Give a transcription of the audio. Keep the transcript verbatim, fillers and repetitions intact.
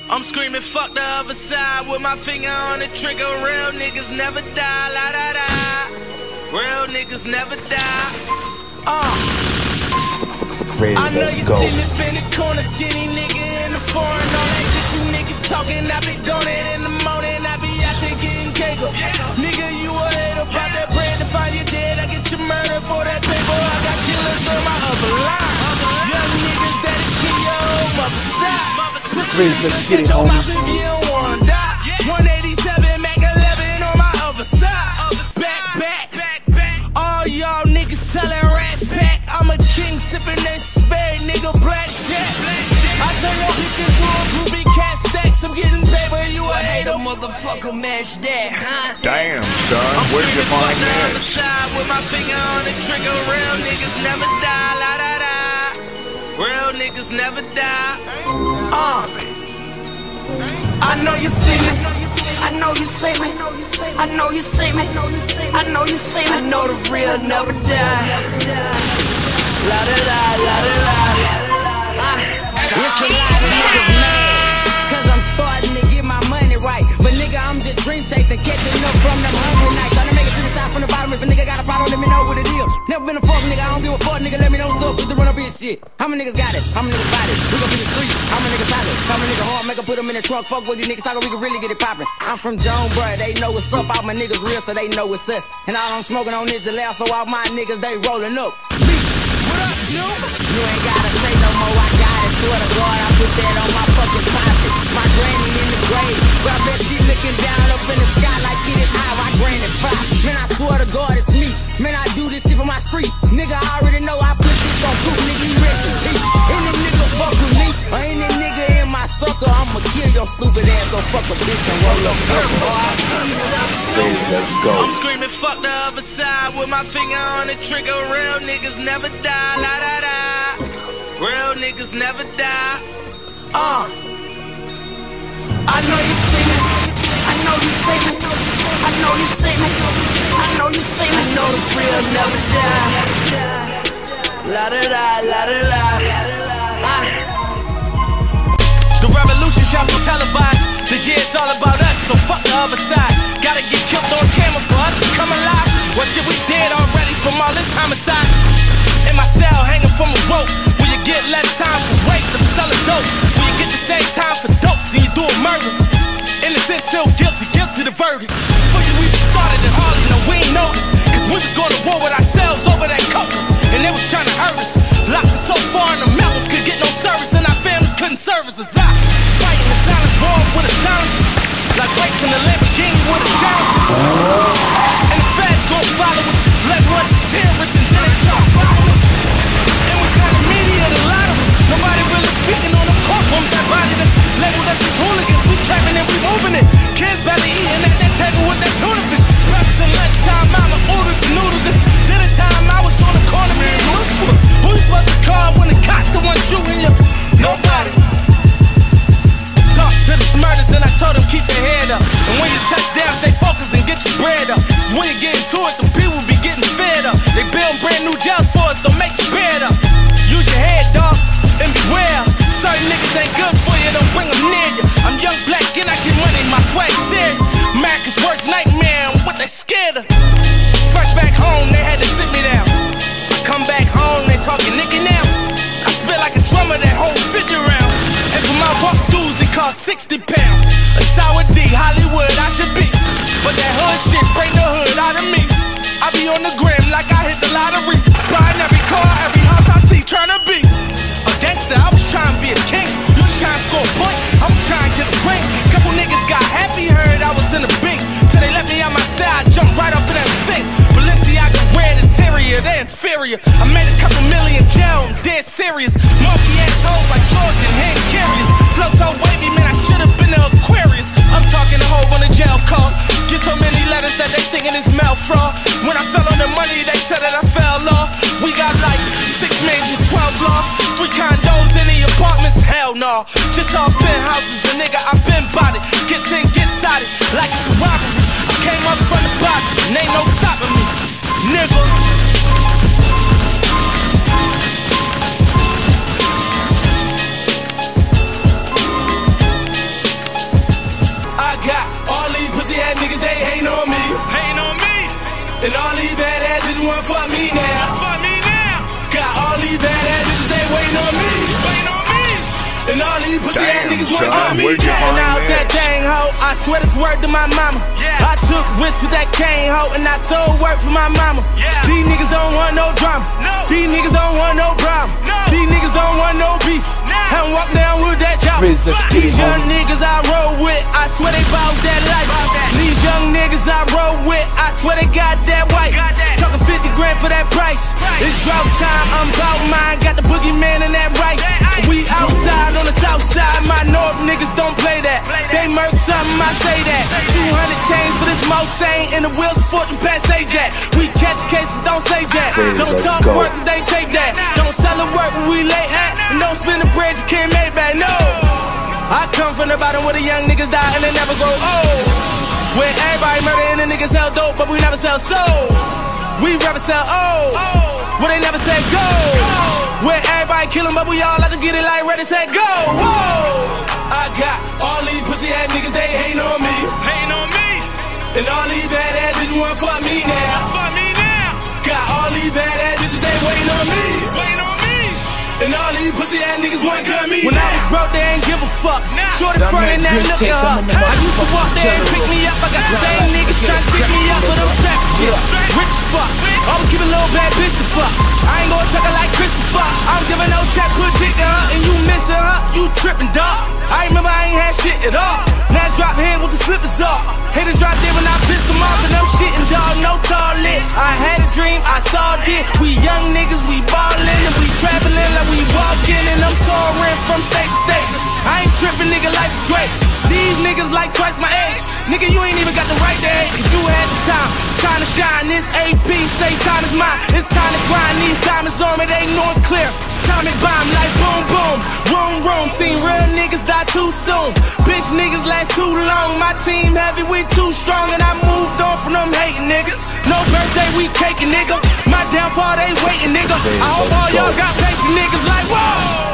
I'm screaming fuck the other side with my finger on the trigger. Real niggas never die, la da da. Real niggas never die. Uh. I know you see me in the corner, skinny nigga in the foreign. All that shit you niggas talking, I be doing it in the morning. I be out there getting cake up. Yeah. Nigga, you a hater about that bread. To find you dead, I get you murdered for that paper. I got killers on my other line. Young niggas that'll kill your whole mother side. Please, let's get it, homie. one eighty-seven, Mac eleven on my other side. Back, back, all y'all niggas tellin' rat pack. I'm a king sippin' that spade, nigga, black jack. I turn your bitch into a groupie cat stacks. I'm getting paper, you a hater, motherfucker, mash that, huh? Damn, son, where'd you find this? With my finger on the trigger, real niggas never die, la da da. Real niggas never die. Uh. I know you see me. I know you see me. I know you see me. I know you see me. I know the real never die. La da da, la da da. It's a lot of niggas mad, cause I'm starting to get my money right. But nigga, I'm just dream chasing, catching up from them hungry nights. Trying to make it to the top from the bottom. If a nigga got a problem, let me know what it is. Never been a fuck nigga, I don't give a fuck nigga, let me know what's up. Just run up in shit. How many niggas got it? How many niggas bought it? We gon' be the street. How many niggas solid? How many niggas hard? Make 'em put them in the trunk. Fuck with these niggas talking, we can really get it poppin'. I'm from Joan, bruh, they know what's up. All my niggas real, so they know what's us. And all I'm smoking on is the loud, so all my niggas, they rollin' up. What up, Snoop? You ain't gotta say no more, I got it. Swear to God, I put that on my fucking pocket. My granny in the grave, but I bet she looking down up in the sky like it is high. My granny pop. Man, I swear to God, it's me. Man, I do this shit for my street. Nigga, I already know I put this on proof. Nigga, you rest in peace. Any nigga fuck with me, or any nigga in my sucker, I'ma kill your stupid ass. So fuck a bitch and roll up. Let's go. I'm screaming fuck the other side with my finger on the trigger. Real niggas never die, la da da. Real niggas never die. Uh. I know you see me. I know you see me. I know you see me. I know you see me. I know the real never die. La da da, la da da. Uh. The revolution shall be televised. This year it's all about us, so fuck the other side. Gotta get killed on camera for us to come alive. What shit we dead already from all this homicide. In my cell hanging from a rope, where you get less time for rape than selling dope. Where you get the same time for dope, then you do a murder. Innocent till guilty, guilty the verdict. Before you even started in Harlem, no we ain't noticed. Cause we was going to war with ourselves over that coca. And they was trying to hurt us. Locked us so far in the mountains, could get no service. And our families couldn't service us out. Fighting the silent war with a challenge. Like racing the Lamborghini with a challenge. And the feds gon' follow us. Let us terrorists and then they try to follow us. And we got the media to lie to us. Nobody really speaking on the courtrooms that body them. Labeled us as hooligans, we trapping and we moving it. Kids barely eating at that table with that tuna fish. Breakfast and lunchtime, mama ordered the noodles. This dinner time, I was on the corner, me and Lucifer. Who you supposed to call when the cop the one shooting you? Nobody. Talk to the smurters and I told them keep their head up. And when you touch down, stay focused and get your bread up. Cause when you get into it, the people be getting fed up. They build brand new jails for us, don't make your bed up. Use your head, dog, and beware. Certain niggas ain't good for you, don't bring them near you. I'm young, black, and I get money, my swag serious. America's worst nightmare, and what they scared of. Fresh back home, they had to sit me down. I come back home, they talking Nicky now. I spit like a drummer that hold fifty rounds. And for my walkthroughs, it cost sixty pounds. A sour D, Hollywood, I should be. But that hood shit bring the hood out of me. I be on the gram like I hit the lottery. Buying every car, every house I see, tryna be a gangster. I was trying to be a king. You was trying to score a point, I was trying to get a ring. Couple niggas got happy, heard I was in the bink. Till they let me out my cell, I jumped right up in that thing. Balenciaga red interior, they inferior. I made a couple million jail, I'm dead serious. Monkey ass hoes like Georgian hand carriers. Flow so wavy, man, I should've been the Aquarius. I'm talking a hoe on the jail call. Get so many letters that they thinking it's mail fraud. When I fell on the money, they said that I fell off. We got like six mansions, twelve lofts, three condos in the apartments. Hell no, just all penthouses, and nigga, I been bought it. Gets in, gets out it, like it's a robbery. I came up from the bottom, and ain't no stopping me, nigga. And all these bad ass bitches want for me now. For me now. Got all these bad ass bitches, they waiting on me. Waiting on me. And all these pussy ass niggas want for me. Getting out that dang hoe, I swear this word to my mama. Yeah. I took risks with that cane hoe, and I sold work for my mama. Yeah. These niggas don't want no drama. No. These niggas don't want no problem. No. These niggas don't want no beef. No. And walk down with that chopper. These young niggas I roll with, I swear they bout that life. That. These young niggas I roll with, I swear they got that white. Got that. Talking fifty grand for that price. Right. It's drought time, I'm bout mine. Got the boogeyman in that rice. That we outside on the south side, my north niggas don't play that. Play that. They murk something, I say that. two hundred chains for this Mosaic, and the wheels foot and pass Ajax. We catch cases, don't say that. Don't talk go. Work, they take that. Don't sell the work when we lay at. And don't spend the bread you can't make back, no. I come from the bottom where the young niggas die and they never grow old. Where everybody murder and the niggas sell dope, but we never sell souls. We rather sell O's, where they never said go. Where everybody kill 'em, but we all like to get it like ready, set, go. Whoa. I got all these pussy ass niggas, they hating on me. Hating on me. And all these bad ass bitches want for me now. For me now. Got all these bad ass bitches, they waiting on me. Waiting on me. And all these pussy ass niggas want to cut me. When I was broke, they ain't give a fuck. Shorty front and that look at her. I used to walk there and pick me up. I got the same niggas trying to stick me up, but I'm strapped as shit. Rich as fuck. Always keep a little bad bitch to fuck. I ain't gonna tuck her like Christopher. I'm giving no check, put dick to her, and you missing her, you tripping, dog. I remember I ain't had shit at all. Now drop head with the slippers off. Haters drop dead when I piss them off, and I'm shitting, dog, no toilet. I had a dream, I saw it. We young niggas, we ballin', and we traveling like we walking, and I'm touring from state to state. I ain't tripping, nigga, life is great. These niggas like twice my age. Nigga, you ain't even got the right to hate. If you had the time, time to shine. This A P say time is mine. It's time to grind. These diamonds on me, they know it's clear. Atomic bomb like boom boom, room room. Seen real niggas die too soon. Bitch niggas last too long. My team heavy, we too strong, and I moved on from them hating niggas. No birthday, we caking, nigga. My downfall, they waiting, nigga. I hope all y'all got patient niggas like whoa.